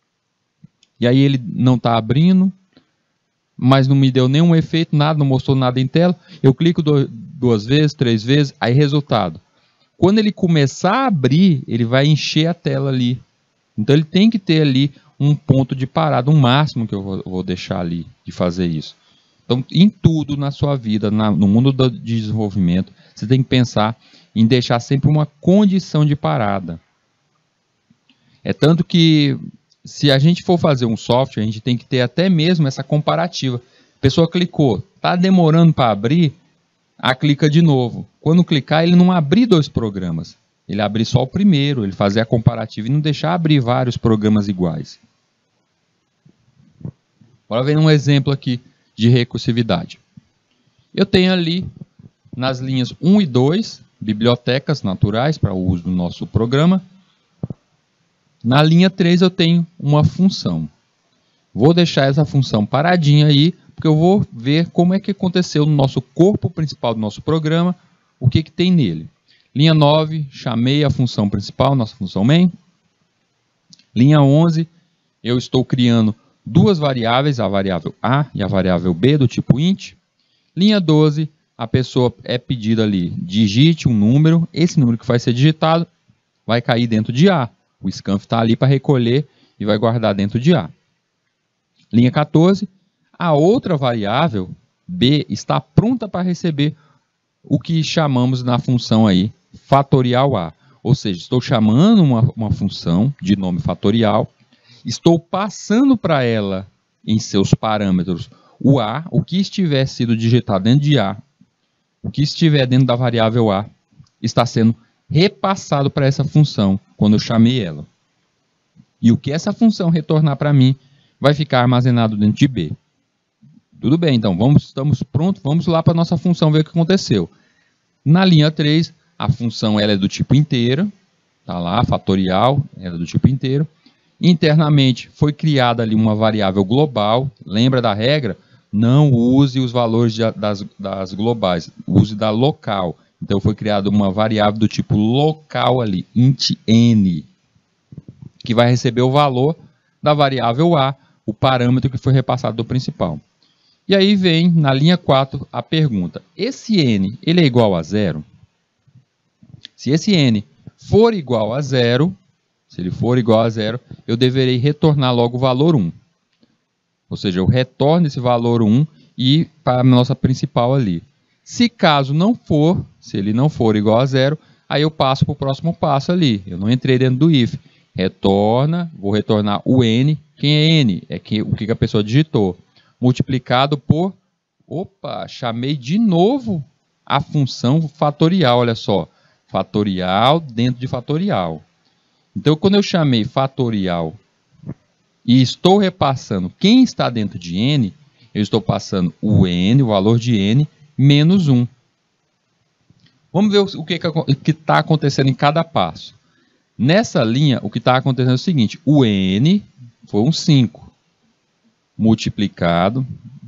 e aí ele não está abrindo, mas não me deu nenhum efeito, nada, não mostrou nada em tela. Eu clico 2 vezes, 3 vezes, aí resultado. Quando ele começar a abrir, ele vai encher a tela ali. Então ele tem que ter ali um ponto de parada, um máximo que eu vou deixar ali de fazer isso. Então, em tudo na sua vida, no mundo do desenvolvimento, você tem que pensar em deixar sempre uma condição de parada. É tanto que, se a gente for fazer um software, a gente tem que ter até mesmo essa comparativa. A pessoa clicou, está demorando para abrir, clica de novo. Quando clicar, ele não abrir 2 programas. Ele abrir só o primeiro, ele fazer a comparativa e não deixar abrir vários programas iguais. Bora ver um exemplo aqui de recursividade. Eu tenho ali, nas linhas 1 e 2, bibliotecas naturais para o uso do nosso programa. Na linha 3 eu tenho uma função. Vou deixar essa função paradinha aí, porque eu vou ver como é que aconteceu no nosso corpo principal do nosso programa, o que tem nele. Linha 9, chamei a função principal, nossa função main. Linha 11, eu estou criando duas variáveis, a variável A e a variável B do tipo int. Linha 12, a pessoa é pedida ali, digite um número, esse número que vai ser digitado vai cair dentro de A. O scanf está ali para recolher e vai guardar dentro de A. Linha 14, a outra variável, B, está pronta para receber o que chamamos na função aí, fatorial A. Ou seja, estou chamando uma função de nome fatorial, estou passando para ela em seus parâmetros o A, o que estiver sido digitado dentro de A, o que estiver dentro da variável A, está sendo repassado para essa função quando eu chamei ela. E o que essa função retornar para mim vai ficar armazenado dentro de B. Tudo bem, então, estamos prontos, vamos lá para a nossa função ver o que aconteceu. Na linha 3, a função ela é do tipo inteiro, está lá, fatorial, ela é do tipo inteiro. Internamente foi criada ali uma variável global, lembra da regra? Não use os valores das globais, use da local. Então foi criada uma variável do tipo local ali, int n, que vai receber o valor da variável A, o parâmetro que foi repassado do principal. E aí vem, na linha 4, a pergunta, esse n, ele é igual a zero? Se esse n for igual a zero, se ele for igual a zero, eu deverei retornar logo o valor 1. Ou seja, eu retorno esse valor 1 e para a nossa principal ali. Se caso não for, se ele não for igual a zero, aí eu passo para o próximo passo ali. Eu não entrei dentro do if. Retorna, vou retornar o n. Quem é n? É o que a pessoa digitou. Multiplicado por... Opa, chamei de novo a função fatorial, olha só. Fatorial dentro de fatorial. Então, quando eu chamei fatorial e estou repassando quem está dentro de n, eu estou passando o n, o valor de n, menos 1. Vamos ver o que está acontecendo em cada passo. Nessa linha, o que está acontecendo é o seguinte, o n foi um 5, multiplicado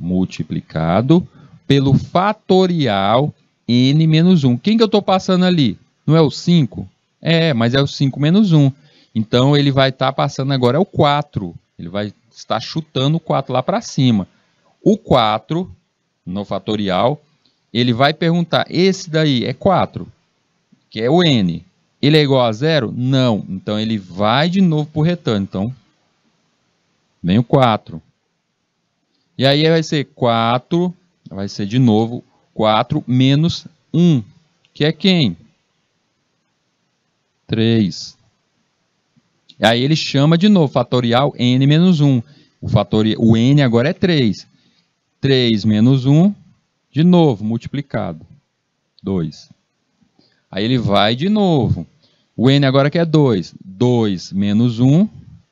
pelo fatorial n menos 1. Quem que eu estou passando ali? Não é o 5? É, mas é o 5 menos 1. Então, ele vai estar passando agora é o 4. Ele vai estar chutando o 4 lá para cima. O 4, no fatorial, ele vai perguntar, esse daí é 4, que é o n. Ele é igual a 0? Não. Então, ele vai de novo para o retorno. Então, vem o 4. E aí vai ser 4, vai ser de novo 4 menos 1, que é quem? 3. E aí ele chama de novo, fatorial n menos 1. O n agora é 3. 3 menos 1, de novo, multiplicado. 2. Aí ele vai de novo. O n agora que é 2. 2 menos 1,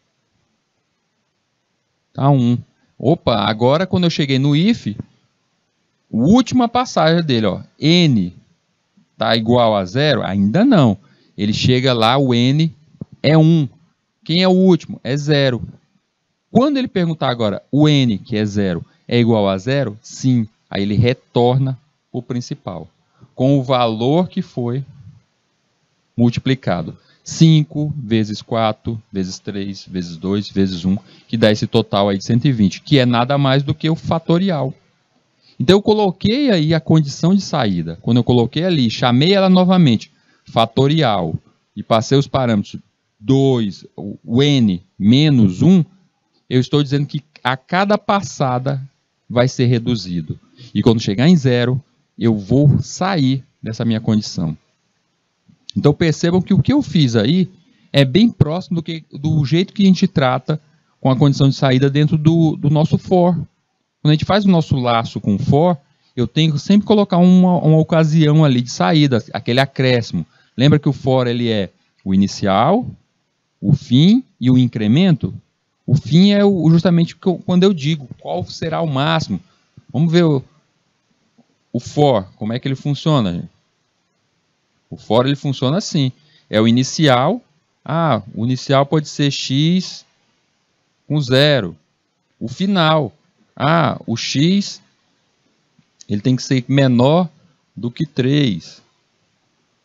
tá 1. Opa, agora quando eu cheguei no if, a última passagem dele, ó, n tá igual a 0? Ainda não. Ele chega lá, o n é 1. Quem é o último? É 0. Quando ele perguntar agora, o n, que é 0, é igual a 0? Sim. Aí ele retorna o principal, com o valor que foi multiplicado. 5 vezes 4, vezes 3, vezes 2, vezes 1, que dá esse total aí de 120, que é nada mais do que o fatorial. Então eu coloquei aí a condição de saída. Quando eu coloquei ali, chamei ela novamente, fatorial, e passei os parâmetros 2, o n menos 1, eu estou dizendo que a cada passada vai ser reduzido. E quando chegar em 0, eu vou sair dessa minha condição. Então percebam que o que eu fiz aí é bem próximo do jeito que a gente trata com a condição de saída dentro do nosso for. Quando a gente faz o nosso laço com for, eu tenho que sempre colocar uma ocasião ali de saída, aquele acréscimo. Lembra que o for ele é o inicial, o fim e o incremento? O fim é justamente quando eu digo qual será o máximo. Vamos ver o for, como é que ele funciona, gente? O for ele funciona assim. É o inicial. Ah, o inicial pode ser x com 0. O final. Ah, o x ele tem que ser menor do que 3.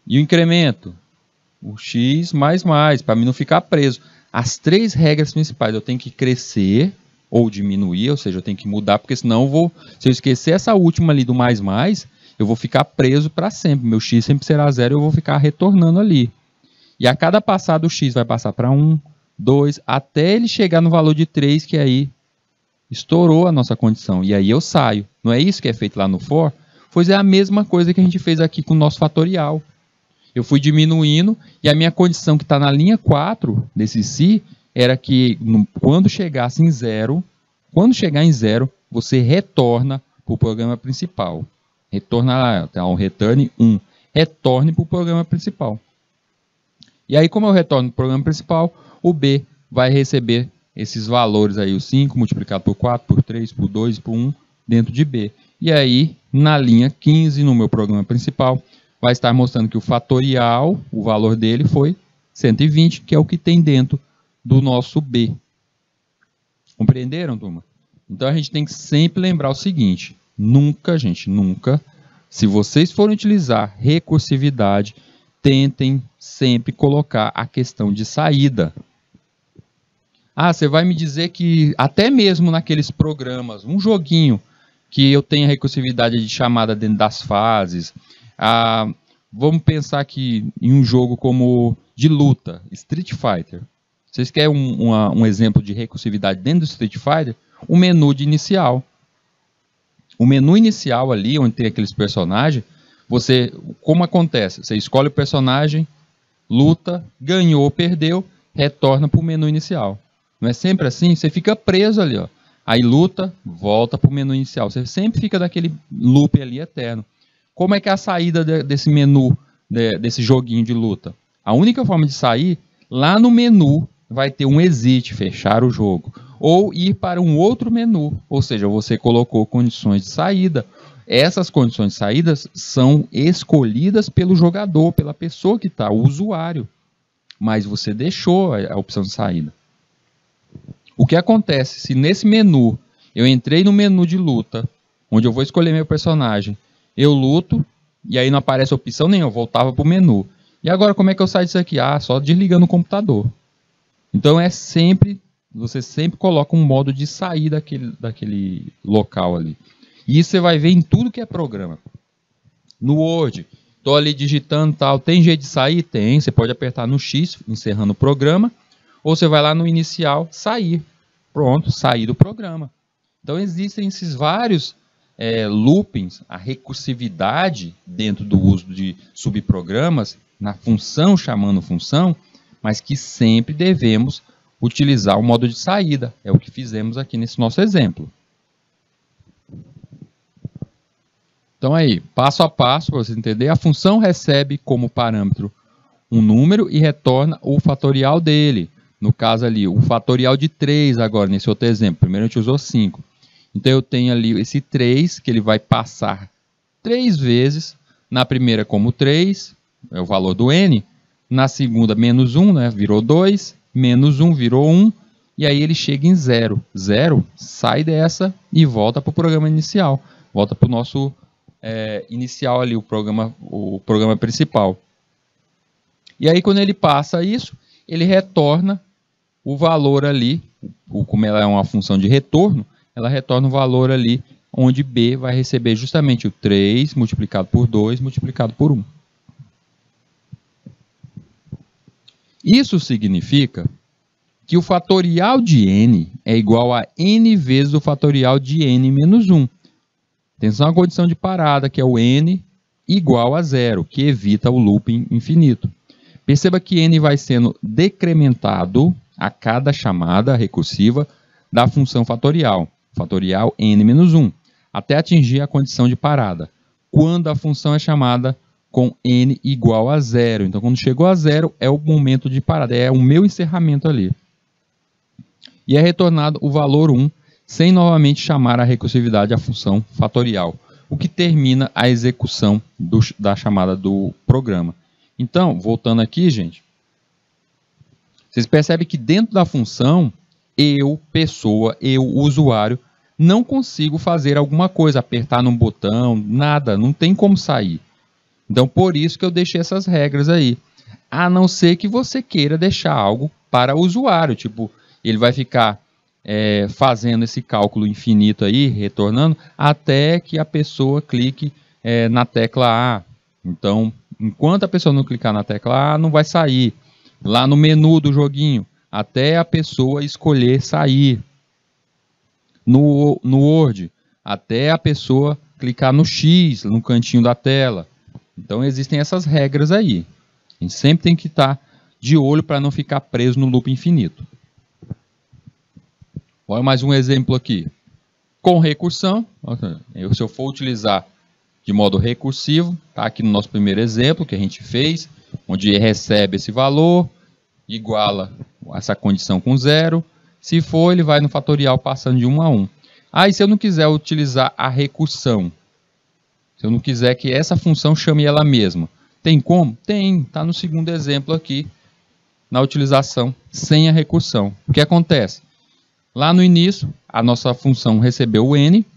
E o incremento? O x mais, para mim não ficar preso. As 3 regras principais, eu tenho que crescer ou diminuir, ou seja, eu tenho que mudar, porque senão eu vou, se eu esquecer essa última ali do mais, eu vou ficar preso para sempre. Meu x sempre será 0 e eu vou ficar retornando ali. E a cada passada o x vai passar para 1, 2, até ele chegar no valor de 3, que aí estourou a nossa condição. E aí eu saio. Não é isso que é feito lá no for? Pois é a mesma coisa que a gente fez aqui com o nosso fatorial. Eu fui diminuindo e a minha condição que está na linha 4 desse se era que quando chegasse em 0, quando chegar em 0, você retorna para o programa principal. Retorna lá, tá, um return 1. Retorne para o programa principal. E aí, como eu retorno para o programa principal, o B vai receber esses valores aí, o 5 multiplicado por 4, por 3, por 2 e por 1 dentro de B. E aí, na linha 15, no meu programa principal, vai estar mostrando que o fatorial, o valor dele foi 120, que é o que tem dentro do nosso B. Compreenderam, turma? Então, a gente tem que sempre lembrar o seguinte, nunca, gente, nunca, se vocês forem utilizar recursividade, tentem sempre colocar a questão de saída. Ah, você vai me dizer que até mesmo naqueles programas, um joguinho que eu tenha recursividade de chamada dentro das fases, vamos pensar que em um jogo como de luta, Street Fighter. Vocês querem um exemplo de recursividade dentro do Street Fighter? O menu de inicial. O menu inicial ali, onde tem aqueles personagens, como acontece? Você escolhe o personagem, luta, ganhou ou perdeu, retorna para o menu inicial. Não é sempre assim? Você fica preso ali, ó. Aí luta, volta para o menu inicial. Você sempre fica daquele loop ali eterno. Como é que é a saída desse menu, desse joguinho de luta? A única forma de sair, lá no menu, vai ter um exit, fechar o jogo. Ou ir para um outro menu. Ou seja, você colocou condições de saída. Essas condições de saída são escolhidas pelo jogador, pela pessoa que está, o usuário. Mas você deixou a opção de saída. O que acontece se nesse menu, eu entrei no menu de luta, onde eu vou escolher meu personagem, eu luto, e aí não aparece opção nenhuma, eu voltava para o menu. E agora como é que eu saio disso aqui? Só desligando o computador. Então você sempre coloca um modo de sair daquele local ali. E isso você vai ver em tudo que é programa. No Word, estou ali digitando tal, tem jeito de sair? Tem, você pode apertar no X, encerrando o programa, ou você vai lá no inicial, sair. Pronto, sair do programa. Então existem esses vários loopings, a recursividade dentro do uso de subprogramas, na função chamando função, mas que sempre devemos utilizar o modo de saída. É o que fizemos aqui nesse nosso exemplo. Então aí, passo a passo, para você entender, a função recebe como parâmetro um número e retorna o fatorial dele. No caso ali, o fatorial de 3 agora, nesse outro exemplo. Primeiro a gente usou 5. Então eu tenho ali esse 3, que ele vai passar 3 vezes. Na primeira como 3, é o valor do n. Na segunda menos 1, né, virou 2. Menos 1 virou 1. E aí ele chega em 0. 0 sai dessa e volta para o programa inicial. Volta para o nosso inicial ali, o programa principal. E aí quando ele passa isso, ele retorna o valor ali, como ela é uma função de retorno, ela retorna o valor ali, onde B vai receber justamente o 3 multiplicado por 2 multiplicado por 1. Isso significa que o fatorial de n é igual a n vezes o fatorial de n menos 1. Atenção à condição de parada, que é o n igual a 0, que evita o looping infinito. Perceba que n vai sendo decrementado a cada chamada recursiva da função fatorial n menos 1, até atingir a condição de parada, quando a função é chamada com n igual a 0. Então, quando chegou a 0, é o momento de parada, é o meu encerramento ali. E é retornado o valor 1, sem novamente chamar a recursividade à função fatorial, o que termina a execução da chamada do programa. Então, voltando aqui, gente, vocês percebem que dentro da função, eu, pessoa, eu, usuário, não consigo fazer alguma coisa, apertar num botão, nada, não tem como sair. Então, por isso que eu deixei essas regras aí. A não ser que você queira deixar algo para o usuário. Tipo, ele vai ficar fazendo esse cálculo infinito aí, retornando, até que a pessoa clique na tecla A. Então, enquanto a pessoa não clicar na tecla A, não vai sair. Lá no menu do joguinho, até a pessoa escolher sair. No Word, até a pessoa clicar no X, no cantinho da tela. Então, existem essas regras aí. A gente sempre tem que estar de olho para não ficar preso no loop infinito. Olha mais um exemplo aqui. Com recursão, se eu for utilizar de modo recursivo, está aqui no nosso primeiro exemplo que a gente fez, onde recebe esse valor, iguala essa condição com 0. Se for, ele vai no fatorial passando de 1 a 1. Aí, se eu não quiser utilizar a recursão, se eu não quiser que essa função chame ela mesma, tem como? Tem, está no segundo exemplo aqui, na utilização sem a recursão. O que acontece? Lá no início, a nossa função recebeu o n,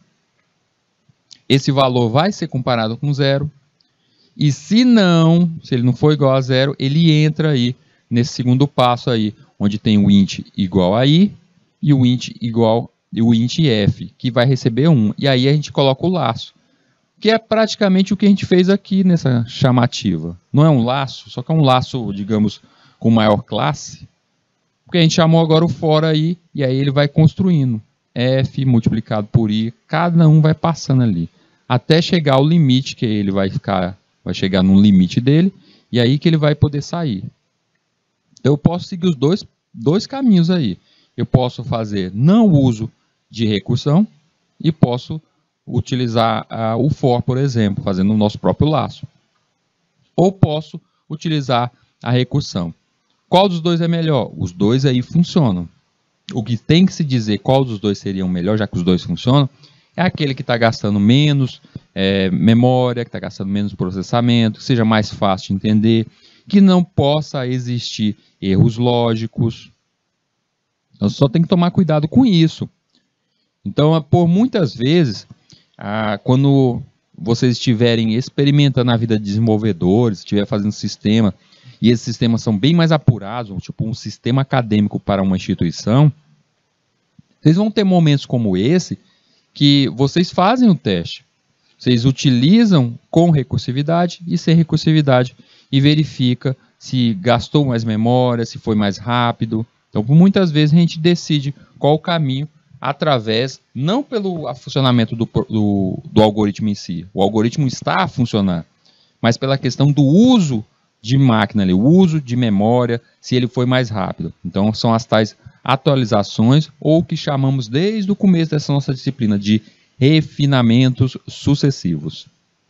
esse valor vai ser comparado com 0, e se ele não for igual a 0, ele entra aí nesse segundo passo aí, onde tem o int igual a i e o int igual o int f, que vai receber 1. E aí a gente coloca o laço, que é praticamente o que a gente fez aqui nessa chamativa. Não é um laço, só que é um laço, digamos, com maior classe, porque a gente chamou agora o for aí, e aí ele vai construindo. F multiplicado por I, cada um vai passando ali, até chegar ao limite, que ele vai chegar no limite dele, e aí que ele vai poder sair. Então eu posso seguir os dois caminhos aí. Eu posso fazer não uso de recursão, e posso utilizar o for, por exemplo, fazendo o nosso próprio laço. Ou posso utilizar a recursão. Qual dos dois é melhor? Os dois aí funcionam. O que tem que se dizer qual dos dois seria o melhor, já que os dois funcionam, é aquele que está gastando menos memória, que está gastando menos processamento, que seja mais fácil de entender, que não possa existir erros lógicos. Então, só tem que tomar cuidado com isso. Então, por muitas vezes, quando vocês estiverem experimentando a vida de desenvolvedores, estiver fazendo sistema, e esses sistemas são bem mais apurados, tipo um sistema acadêmico para uma instituição, vocês vão ter momentos como esse, que vocês fazem o teste. Vocês utilizam com recursividade e sem recursividade, e verifica se gastou mais memória, se foi mais rápido. Então, muitas vezes a gente decide qual o caminho através, não pelo funcionamento do algoritmo em si. O algoritmo está a funcionar, mas pela questão do uso de máquina, o uso de memória, se ele foi mais rápido. Então, são as tais atualizações, ou o que chamamos desde o começo dessa nossa disciplina de refinamentos sucessivos.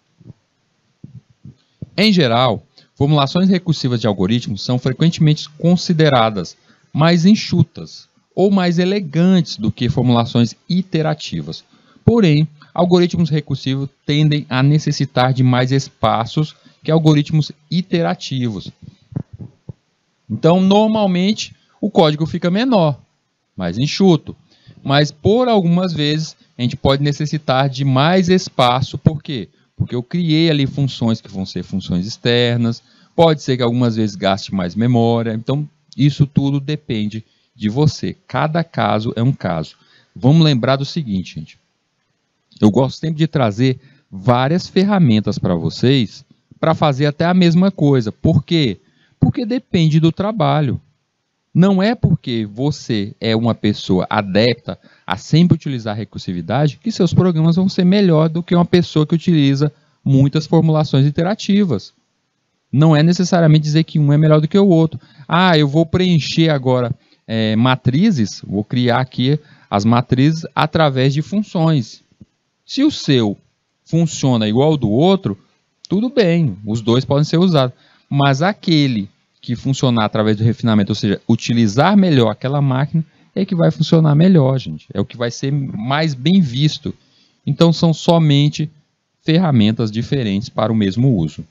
Em geral, formulações recursivas de algoritmos são frequentemente consideradas mais enxutas ou mais elegantes do que formulações iterativas. Porém, algoritmos recursivos tendem a necessitar de mais espaços que algoritmos iterativos. Então, normalmente, o código fica menor, mais enxuto. Mas, por algumas vezes, a gente pode necessitar de mais espaço. Por quê? Porque eu criei ali funções que vão ser funções externas. Pode ser que algumas vezes gaste mais memória. Então, isso tudo depende de você. Cada caso é um caso. Vamos lembrar do seguinte, gente. Eu gosto sempre de trazer várias ferramentas para vocês para fazer até a mesma coisa. Por quê? Porque depende do trabalho. Não é porque você é uma pessoa adepta a sempre utilizar recursividade que seus programas vão ser melhor do que uma pessoa que utiliza muitas formulações iterativas. Não é necessariamente dizer que um é melhor do que o outro. Eu vou preencher agora matrizes, vou criar aqui as matrizes através de funções. Se o seu funciona igual ao do outro, tudo bem, os dois podem ser usados. Mas aquele que funcionar através do refinamento, ou seja, utilizar melhor aquela máquina, é que vai funcionar melhor, gente. É o que vai ser mais bem visto. Então, são somente ferramentas diferentes para o mesmo uso.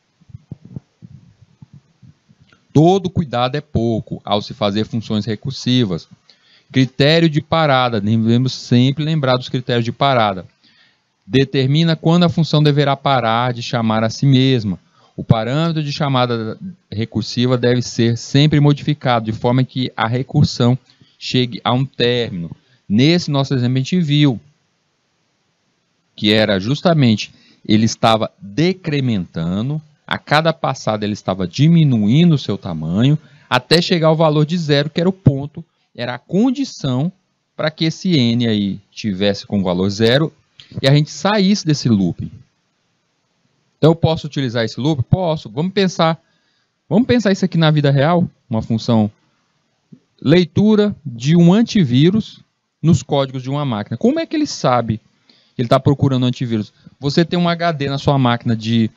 Todo cuidado é pouco ao se fazer funções recursivas. Critério de parada, devemos sempre lembrar dos critérios de parada. determina quando a função deverá parar de chamar a si mesma. O parâmetro de chamada recursiva deve ser sempre modificado, de forma que a recursão chegue a um término. Nesse nosso exemplo a gente viu que era justamente, ele estava decrementando, a cada passada ele estava diminuindo o seu tamanho, até chegar ao valor de 0, que era o ponto, era a condição para que esse n aí tivesse com o valor 0 e a gente saísse desse loop. Então eu posso utilizar esse loop? Posso. Vamos pensar isso aqui na vida real, uma função leitura de um antivírus nos códigos de uma máquina. Como é que ele sabe que ele está procurando antivírus? Você tem um HD na sua máquina de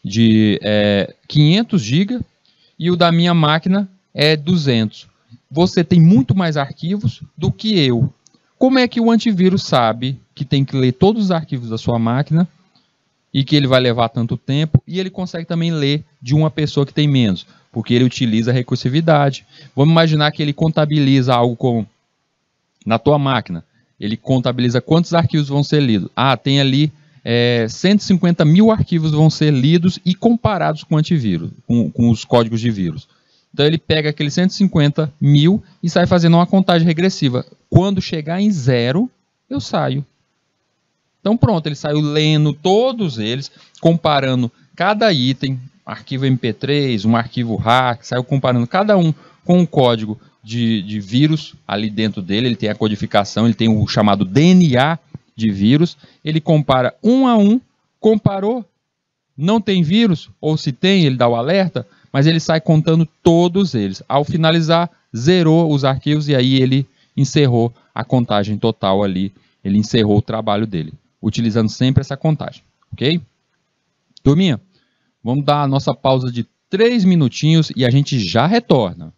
500 GB e o da minha máquina é 200. Você tem muito mais arquivos do que eu. Como é que o antivírus sabe que tem que ler todos os arquivos da sua máquina e que ele vai levar tanto tempo, e ele consegue também ler de uma pessoa que tem menos, porque ele utiliza a recursividade. Vamos imaginar que ele contabiliza algo como, na tua máquina, ele contabiliza quantos arquivos vão ser lidos. Ah, tem ali 150 mil arquivos vão ser lidos e comparados com o antivírus, com os códigos de vírus. Então ele pega aqueles 150 mil e sai fazendo uma contagem regressiva. Quando chegar em 0, eu saio. Então pronto, ele saiu lendo todos eles, comparando cada item, arquivo MP3, um arquivo RAR, saiu comparando cada um com um código de vírus ali dentro dele. Ele tem a codificação, ele tem o chamado DNA de vírus. Ele compara um a um, comparou, não tem vírus, ou se tem, ele dá o alerta, mas ele sai contando todos eles. Ao finalizar, zerou os arquivos e aí ele encerrou a contagem total ali, ele encerrou o trabalho dele, utilizando sempre essa contagem, ok? Turminha, vamos dar a nossa pausa de 3 minutinhos e a gente já retorna.